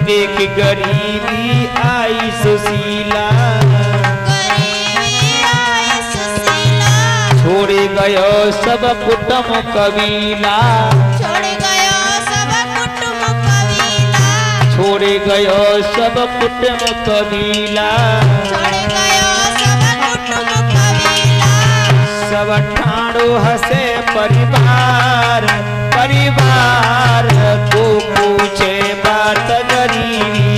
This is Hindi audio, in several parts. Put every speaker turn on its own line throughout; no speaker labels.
देख गरीबी आई सुशीला, छोड़ गयो सब कुटुम कबीला,
छोड़ गयो सब कुटुम कबीला,
छोड़ गयो सब कुटुम कबीला,
छोड़ गयो सब कुटुम कबीला।
सब ठाणो हसे परिवार, परिवार को पूछे बात गरीबी,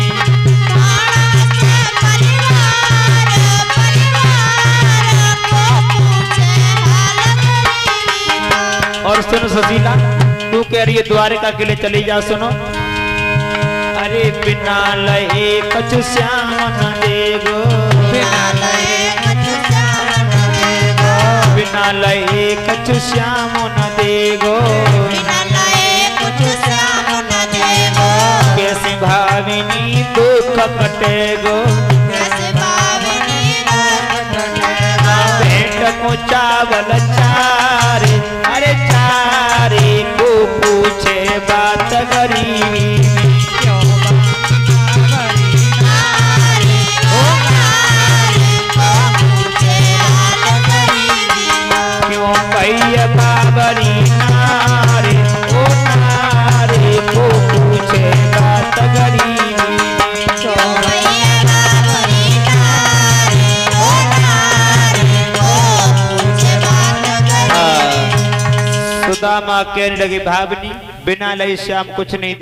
और सुनो सुशीला, तू कह रही है द्वारका के लिए चली जा। सुनो, अरे बिना लए कछु श्याम न देगो,
बिना लए कछु श्याम न देगो,
बिना लए कछु श्याम न देगो,
बिना लए कछु श्याम न देगो।
कैसी भाविनी दुख कटेगो,
कैसे भाविनी दुख कटेगो।
भेंट को चावल चारे, अरे चारे को पूछे बात गरीबी, क्यों भैया बाबरी नारे, ओ नारे को पूछे बात गरीबी। सुदामा कहने लगी भावनी बिना लई श्याम कुछ नहीं